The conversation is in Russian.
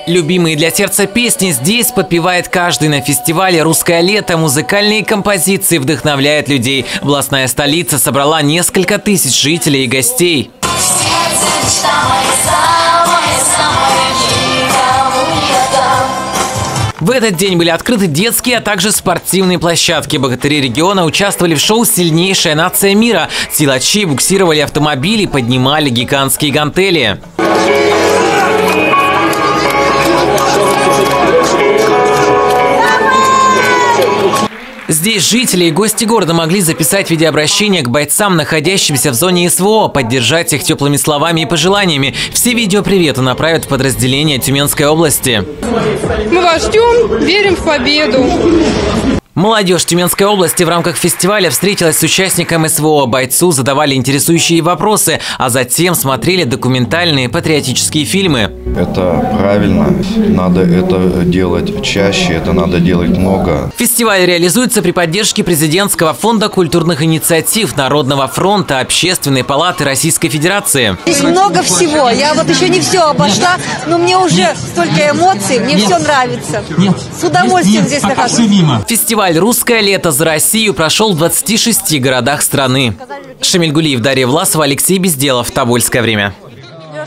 Любимые для сердца песни здесь подпевает каждый на фестивале «Русское лето». Музыкальные композиции вдохновляют людей. Областная столица собрала несколько тысяч жителей и гостей. В этот день были открыты детские, а также спортивные площадки. Богатыри региона участвовали в шоу «Сильнейшая нация мира». Силачи буксировали автомобили, поднимали гигантские гантели. Здесь жители и гости города могли записать видеообращение к бойцам, находящимся в зоне СВО, поддержать их теплыми словами и пожеланиями. Все видеоприветы направят в подразделение Тюменской области. Мы вас ждем, верим в победу. Молодежь Тюменской области в рамках фестиваля встретилась с участником СВО. Бойцу задавали интересующие вопросы, а затем смотрели документальные патриотические фильмы. Это правильно, надо это делать чаще, это надо делать много. Фестиваль реализуется при поддержке президентского фонда культурных инициатив, Народного фронта, Общественной палаты Российской Федерации. Здесь много всего, я вот еще не все обошла, но мне уже столько эмоций, мне все нравится. С удовольствием здесь нахожусь. Фестиваль «Русское лето за Россию» прошел в 26 городах страны. Шамиль Гулиев, Дарья Власова, Алексей Безделов. Тобольское время.